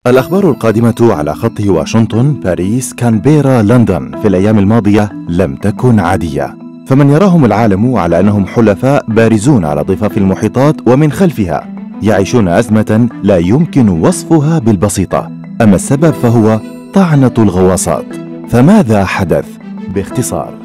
الأخبار القادمة على خط واشنطن، باريس، كانبيرا، لندن في الأيام الماضية لم تكن عادية، فمن يراهم العالم على أنهم حلفاء بارزون على ضفاف المحيطات ومن خلفها يعيشون أزمة لا يمكن وصفها بالبسيطة. أما السبب فهو طعنة الغواصات. فماذا حدث؟ باختصار،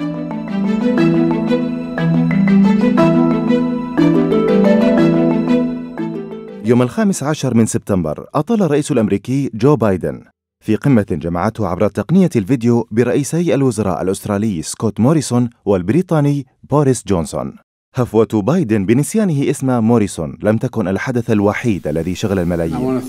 يوم 15 من سبتمبر أطال الرئيس الأمريكي جو بايدن في قمة جمعته عبر تقنية الفيديو برئيسي الوزراء الأسترالي سكوت موريسون والبريطاني بوريس جونسون. هفوة بايدن بنسيانه اسم موريسون لم تكن الحدث الوحيد الذي شغل الملايين،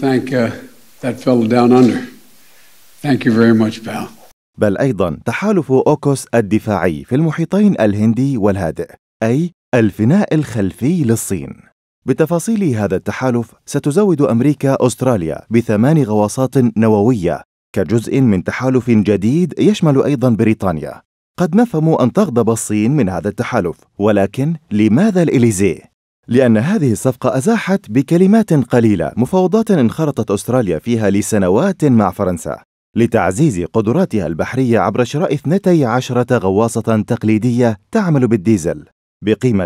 بل أيضا تحالف أوكوس الدفاعي في المحيطين الهندي والهادئ، أي الفناء الخلفي للصين. بتفاصيل هذا التحالف ستزود أمريكا أستراليا ب8 غواصات نووية كجزء من تحالف جديد يشمل أيضا بريطانيا. قد نفهم أن تغضب الصين من هذا التحالف، ولكن لماذا الإليزيه؟ لأن هذه الصفقة أزاحت بكلمات قليلة مفاوضات انخرطت أستراليا فيها لسنوات مع فرنسا لتعزيز قدراتها البحرية عبر شراء 12 غواصة تقليدية تعمل بالديزل بقيمة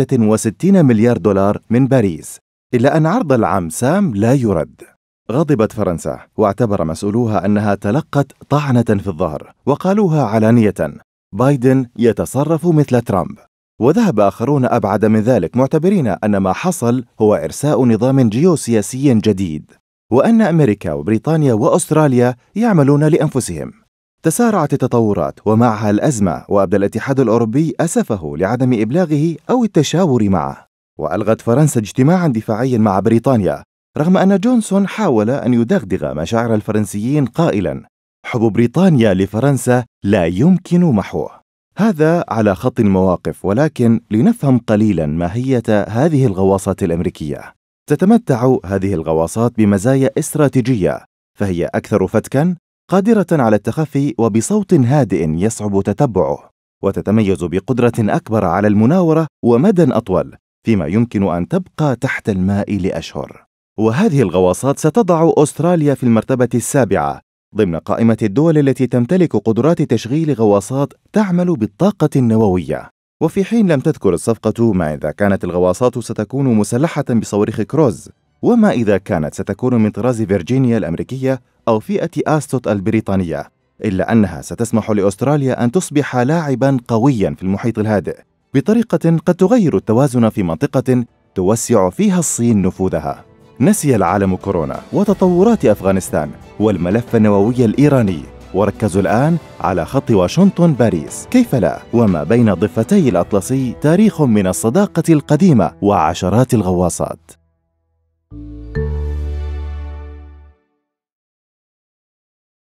66 مليار دولار من باريس، إلا أن عرض العم سام لا يرد. غضبت فرنسا واعتبر مسؤولوها أنها تلقت طعنة في الظهر، وقالوها علانية: بايدن يتصرف مثل ترامب. وذهب آخرون أبعد من ذلك، معتبرين أن ما حصل هو إرساء نظام جيوسياسي جديد، وأن أمريكا وبريطانيا وأستراليا يعملون لأنفسهم. تسارعت التطورات ومعها الأزمة، وأبدى الاتحاد الأوروبي أسفه لعدم إبلاغه أو التشاور معه، وألغت فرنسا اجتماعا دفاعيا مع بريطانيا، رغم أن جونسون حاول أن يدغدغ مشاعر الفرنسيين قائلا: حب بريطانيا لفرنسا لا يمكن محوه. هذا على خط المواقف، ولكن لنفهم قليلا ماهية هذه الغواصات الأمريكية. تتمتع هذه الغواصات بمزايا استراتيجية، فهي أكثر فتكا، قادرة على التخفي وبصوت هادئ يصعب تتبعه، وتتميز بقدرة أكبر على المناورة ومدى أطول، فيما يمكن أن تبقى تحت الماء لأشهر. وهذه الغواصات ستضع أستراليا في المرتبة السابعة ضمن قائمة الدول التي تمتلك قدرات تشغيل غواصات تعمل بالطاقة النووية. وفي حين لم تذكر الصفقة ما إذا كانت الغواصات ستكون مسلحة بصواريخ كروز، وما إذا كانت ستكون من طراز فيرجينيا الأمريكية أو فئة آستوت البريطانية، إلا أنها ستسمح لأستراليا أن تصبح لاعبا قويا في المحيط الهادئ بطريقة قد تغير التوازن في منطقة توسع فيها الصين نفوذها. نسي العالم كورونا وتطورات أفغانستان والملف النووي الإيراني، وركزوا الآن على خط واشنطن باريس. كيف لا؟ وما بين ضفتي الأطلسي تاريخ من الصداقة القديمة وعشرات الغواصات.